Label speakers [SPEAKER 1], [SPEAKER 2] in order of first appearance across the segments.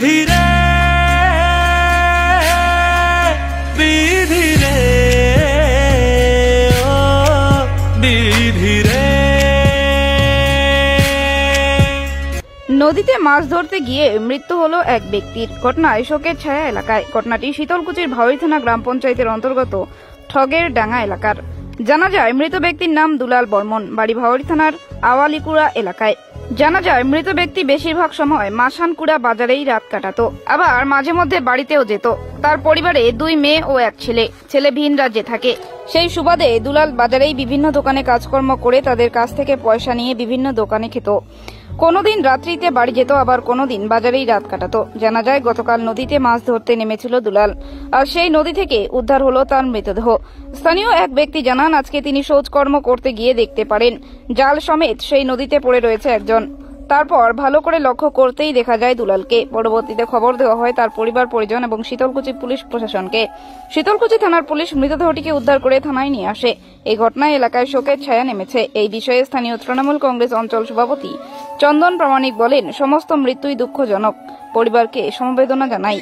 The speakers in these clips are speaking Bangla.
[SPEAKER 1] বিধি রে বিধি রে ও বিধি রে।
[SPEAKER 2] নদীতে মাছ ধরতে গিয়ে মৃত্যু হলো এক ব্যক্তির। ঘটনায় শোকের ছায়া এলাকায়। ঘটনাটি শীতলকুচির ভাওয়ারি থানা গ্রাম পঞ্চায়েতের অন্তর্গত ঠগের ডাঙ্গা এলাকার। জানা যায় মৃত ব্যক্তির নাম দুলাল বর্মন, বাড়ি ভাওয়ারি থানার আওয়ালিকুড়া এলাকায়। জানা যায় মৃত ব্যক্তি বেশিরভাগ সময় মাসানকুড়া বাজারেই রাত কাটাতো, আবার মাঝে মধ্যে বাড়িতেও যেত। তার পরিবারে 2 মেয়ে ও 1 ছেলে। ছেলে ভিন রাজ্যে থাকে। সেই সুবাদে দুলাল বাজারেই বিভিন্ন দোকানে কাজকর্ম করে তাদের কাছ থেকে পয়সা নিয়ে বিভিন্ন দোকানে খেত। কোনোদিন রাত্রিতে বাড়ি যেত, আবার কোনোদিন বাজারেই রাত কাটাতো। জানা যায় গতকাল নদীতে মাছ ধরতে নেমেছিল দুলাল, আর সেই নদী থেকে উদ্ধার হলো তার মৃতদেহ। স্থানীয় এক ব্যক্তি জানান আজকে তিনি শৌচকর্ম করতে গিয়ে দেখতে পারেন জাল সমেত সেই নদীতে পড়ে রয়েছে একজন। তারপর ভালো করে লক্ষ্য করতেই দেখা যায় দুলালকে। পরবর্তীতে খবর দেওয়া হয় তার পরিবার পরিজন এবং শীতলকুচি পুলিশ প্রশাসনকে। শীতলকুচি থানার পুলিশ মৃতদেহটিকে উদ্ধার করে থানায় নিয়ে আসে। এই ঘটনায় এলাকায় শোকের ছায়া নেমেছে। এই বিষয়ে স্থানীয় তৃণমূল কংগ্রেস অঞ্চল সভাপতি চন্দন প্রামাণিক বলেন, সমস্ত মৃত্যুই দুঃখজনক, পরিবারকে সমবেদনা জানাই।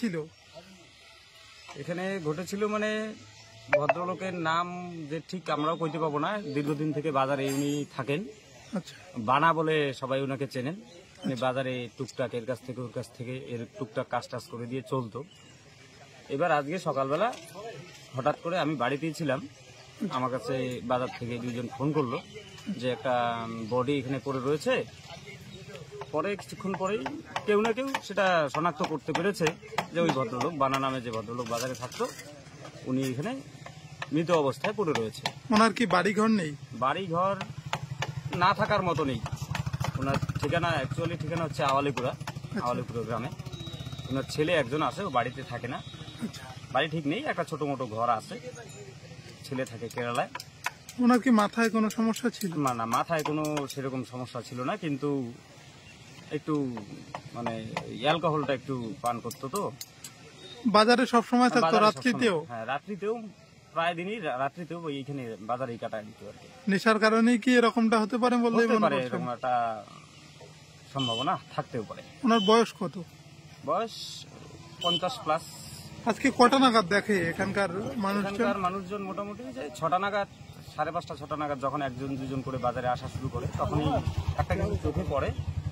[SPEAKER 3] এখানে ঘটেছিল মানে ভদ্রলোকের নাম যে ঠিক আমরাও কইতে পাবো না। দীর্ঘদিন থেকে বাজারে উনি থাকেন। বানা বলে সবাই ওনাকে চেনেন। বাজারে টুকটাক এর কাছ থেকে ওর কাছ থেকে এর টুকটাক কাজ টাজ করে দিয়ে চলতো। এবার আজকে সকালবেলা হঠাৎ করে আমি বাড়িতেই ছিলাম, আমার কাছে বাজার থেকে 2 জন ফোন করলো যে একটা বডি এখানে পড়ে রয়েছে। পরে কিছুক্ষণ পরেই কেউ না কেউ সেটা শনাক্ত করতে পেরেছে যে ওই ভদ্রলোক, বানা নামে যে ভদ্রলোক বাজারে থাকতো, উনি এখানে মৃত অবস্থায় পড়ে রয়েছে।
[SPEAKER 4] ওনার কি বাড়িঘর নেই?
[SPEAKER 3] বাড়িঘর না থাকার মতো নেই। ওনার ঠিকানা অ্যাকচুয়ালি ঠিকানা হচ্ছে আওয়ালিপুরা গ্রামে। ওনার ছেলে একজন আছে, ও বাড়িতে থাকে না। বাড়ি ঠিক নেই, একটা ছোট মোটো ঘর আছে। ছেলে থাকে কেরালায়।
[SPEAKER 4] ওনার কি মাথায় কোনো সমস্যা ছিল?
[SPEAKER 3] না, মাথায় কোনো সেরকম সমস্যা ছিল না, কিন্তু একটু মানে অ্যালকোহলটা একটু পান করতো। তো
[SPEAKER 4] বাজারে সব সময় থাকতো? রাত্রিতেও?
[SPEAKER 3] হ্যাঁ, রাত্রিতেও, প্রায় দিনই রাত্রিতেও এইখানে বাজারেই কাটায় দিত আর কি।
[SPEAKER 4] নেশার কারণেই কি এরকমটা হতে পারে বলতে
[SPEAKER 3] পারে? এরকম একটা সম্ভাবনা থাকতেও পারে।
[SPEAKER 4] ওনার বয়স কত?
[SPEAKER 3] বয়স 50+।
[SPEAKER 4] আজকে কটা নাগাদ দেখে এখানকার
[SPEAKER 3] মানুষজন? মোটামুটি 6টা নাগাদ, 5:30 6টা নাগাদ যখন 1 2 জন করে বাজারে আসা শুরু করে, তখনই একটা কিন্তু চোখে পড়ে।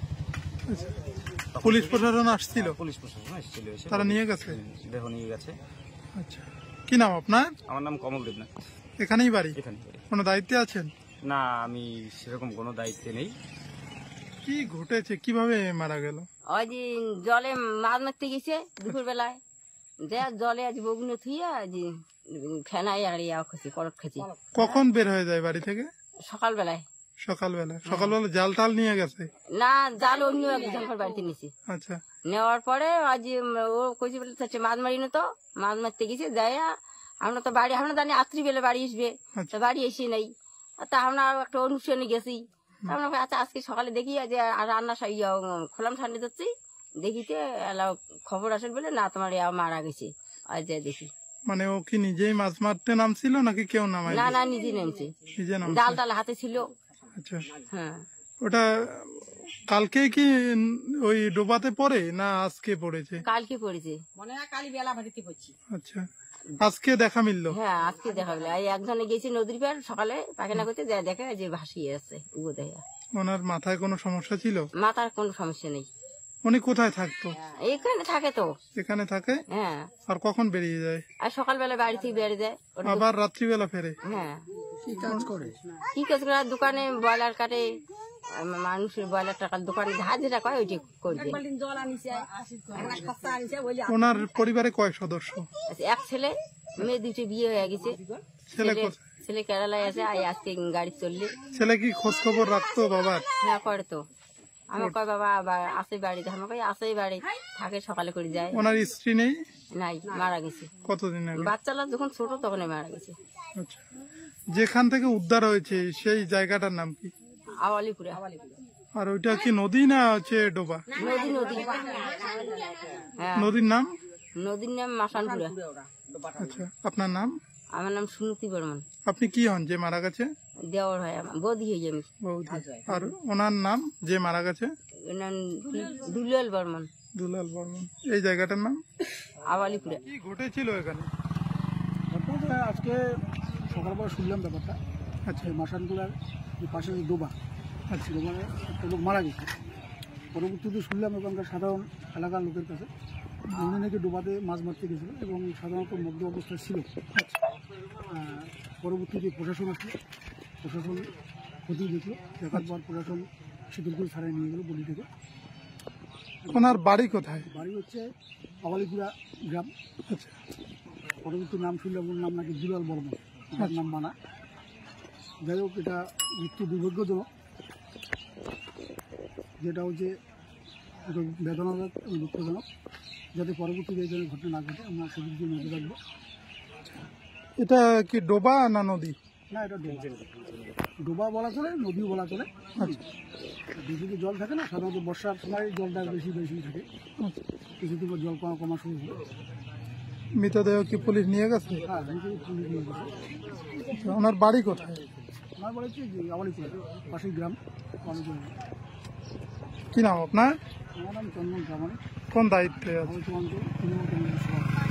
[SPEAKER 4] পুলিশ প্রশাসন আসছিল?
[SPEAKER 3] পুলিশ প্রশাসন এসেছিল,
[SPEAKER 4] তারা নিয়ে গেছে,
[SPEAKER 3] দেহ নিয়ে গেছে।
[SPEAKER 4] আচ্ছা, কি নাম আপনার?
[SPEAKER 3] আমার নাম কমল দেবনাথ।
[SPEAKER 4] এখানেই বাড়ি?
[SPEAKER 3] এখানেই বাড়ি।
[SPEAKER 4] কোনো দায়িত্বে আছেন?
[SPEAKER 3] না, আমি সেরকম কোনো দায়িত্বে নেই।
[SPEAKER 4] কি ঘটেছে, কিভাবে মারা গেল?
[SPEAKER 5] ওই যে জলে মাছ মারতে গেছে দুপুর বেলায়, জলে আজ বগুনো থুইয়া আজ ফেনাই আর করক খেছি।
[SPEAKER 4] কখন বের হয়ে যায় বাড়ি থেকে?
[SPEAKER 5] সকালবেলায়।
[SPEAKER 4] সকালবেলা জাল টাল নিয়ে গেছে?
[SPEAKER 5] না, জাল অন্য একজনকার বাড়িতে নিয়েছি।
[SPEAKER 4] আচ্ছা,
[SPEAKER 5] নেওয়ার পরে আজ ও কইছে বলে মাছ মারি না, তো মাছ মারতে গেছে। যাই আমরা তো বাড়ি, আমরা জানি রাত্রি বেলা বাড়ি আসবে, তো বাড়ি এসে নেই। তা আমরা একটা অনুষ্ঠানে গেছি। আমরা আচ্ছা আজকে সকালে দেখি যে রান্না খোলাম ঠান্ডা দিচ্ছি, দেখিতে খবর আসেন বলে না তোমার মারা গেছে। আজ যাই দেখি।
[SPEAKER 4] মানে ও কি নিজেই মাছ মারতে নামছিল নাকি কেউ নামায়?
[SPEAKER 5] না, নিজে নামছে, জাল টাল হাতে ছিল।
[SPEAKER 4] আচ্ছা,
[SPEAKER 5] হ্যাঁ।
[SPEAKER 4] ওটা কালকে কি ওই ডোবাতে পড়ে না আজকে পড়েছে?
[SPEAKER 5] কালকে পড়েছে, মনে হয় কালি বেলা ভাটিতে পড়ছি।
[SPEAKER 4] আচ্ছা, আজকে দেখা মিললো?
[SPEAKER 5] হ্যাঁ, আজকে দেখা মিললো। একজনে গেছে নদীর পার সকালে পায়খানা করতে, যায় দেখে যে ভাসিয়ে আছে উগো দেখা।
[SPEAKER 4] ওনার মাথায় কোনো সমস্যা ছিল?
[SPEAKER 5] মাথার কোনো সমস্যা নেই।
[SPEAKER 4] উনি কোথায় থাকতো?
[SPEAKER 5] এখানে থাকে। তো এখানে
[SPEAKER 4] থাকে?
[SPEAKER 5] হ্যাঁ।
[SPEAKER 4] আর কখন বেরিয়ে যায়?
[SPEAKER 5] আর সকালবেলা বাড়ি থেকে বেরিয়ে যায়,
[SPEAKER 4] আবার রাত্রিবেলা ফেরে?
[SPEAKER 5] হ্যাঁ। কি কাজ করে? দোকানে ব্রয়লার কাটে, মানুষের ব্রয়লার টাকার দোকানে যা যেটা করে ওইটি করবে।
[SPEAKER 4] ওনার পরিবারে কয় সদস্য?
[SPEAKER 5] 1 ছেলে, মেয়ে 2টি বিয়ে হয়ে গেছে। ছেলে কেরালায় আছে, আজকে গাড়ি চললে।
[SPEAKER 4] ছেলে কি খোঁজ খবর রাখতো বাবার?
[SPEAKER 5] হ্যাঁ, করে তো। আমার কয় বাবা আসে বাড়িতে, আমার কয় আসে বাড়ি থাকে, সকালে করে যায়।
[SPEAKER 4] ওনার স্ত্রী নেই?
[SPEAKER 5] নাই, মারা গেছে।
[SPEAKER 4] কতদিন আগে?
[SPEAKER 5] বাচ্চারা যখন ছোট তখনই মারা গেছে।
[SPEAKER 4] আচ্ছা, যেখান থেকে উদ্ধার হয়েছে সেই জায়গাটার নাম কি?
[SPEAKER 5] আওয়ালিপুরা।
[SPEAKER 4] আর ওইটা কি নদী না হচ্ছে ডোবা?
[SPEAKER 5] নদী।
[SPEAKER 4] নদীর নাম?
[SPEAKER 5] নদীর নাম মাসানপুরা।
[SPEAKER 4] আচ্ছা, আপনার নাম?
[SPEAKER 5] আমার নাম সুনীতি বর্মন।
[SPEAKER 4] আপনি কি হন যে মারা গেছে?
[SPEAKER 5] দেওয়ার হয় আমার, বৌদি হয়ে যাবে।
[SPEAKER 4] আর ওনার নাম যে মারা গেছে?
[SPEAKER 5] দুলাল বর্মন।
[SPEAKER 4] দুলাল বর্মন। এই জায়গাটার নাম
[SPEAKER 5] আওয়ালিপুরে।
[SPEAKER 4] কি ঘটেছিল এখানে?
[SPEAKER 6] ঘটনাটা আজকে সকালবেলা শুনলাম ব্যাপারটা।
[SPEAKER 4] আচ্ছা
[SPEAKER 6] এই মাসানগুলার যে পাশে যে ডোবা,
[SPEAKER 4] আচ্ছা
[SPEAKER 6] ডোবায় একটা লোক মারা গেছে। পরবর্তীতে শুনলাম এখানকার সাধারণ এলাকার লোকের কাছে উনি নাকি ডোবাতে মাছ মারতে গেছিল এবং সাধারণত মধ্য অবস্থায় ছিল। পরবর্তীতে প্রশাসন আসলো, প্রশাসন ক্ষতি দেখলো, দেখার পর প্রশাসন শীতলকুচি থানায় নিয়ে গেল বলিটাকে।
[SPEAKER 4] ওনার বাড়ি কোথায়?
[SPEAKER 6] বাড়ি হচ্ছে আওয়ালিপুরা গ্রাম।
[SPEAKER 4] আচ্ছা
[SPEAKER 6] পরবর্তী নাম শুনলাম ওর নাম নাকি দুলাল বর্মন, ওর নাম মানা। যাই হোক, এটা মৃত্যু দুর্ভাগ্যজনক, যেটা হচ্ছে এটা বেদনাদায়ক এবং দুঃখজনক। যাতে পরবর্তীতে এই ধরনের ঘটনা না ঘটে আমরা সেদিক দিয়ে নজর রাখবো।
[SPEAKER 4] এটা কি ডোবা না নদী?
[SPEAKER 6] না, এটা ডোবা বলা চলে, নদীও বলা চলে।
[SPEAKER 4] আচ্ছা
[SPEAKER 6] বেশি জল থাকে না, সাধারণত বর্ষার সময় জলটা বেশি বেশি থাকে।
[SPEAKER 4] আচ্ছা।
[SPEAKER 6] কিছুদিন পর জল কমা শুরু হলো।
[SPEAKER 4] মৃতদেহ কি পুলিশ নিয়ে গেছে?
[SPEAKER 6] হ্যাঁ, পুলিশ নিয়ে গেছে।
[SPEAKER 4] আচ্ছা, ওনার বাড়ি কোথায়?
[SPEAKER 6] আমার বলা হচ্ছে যে আওয়ালিপুরা পাশের গ্রাম আওয়ালিপুরা।
[SPEAKER 4] কি নাম আপনার?
[SPEAKER 6] আমার নাম চন্দন প্রামাণিক,
[SPEAKER 4] কোন দায়িত্বে আছে?
[SPEAKER 6] আওয়ালিপুরা অঞ্চল তৃণমূল কংগ্রেসের সভাপতি।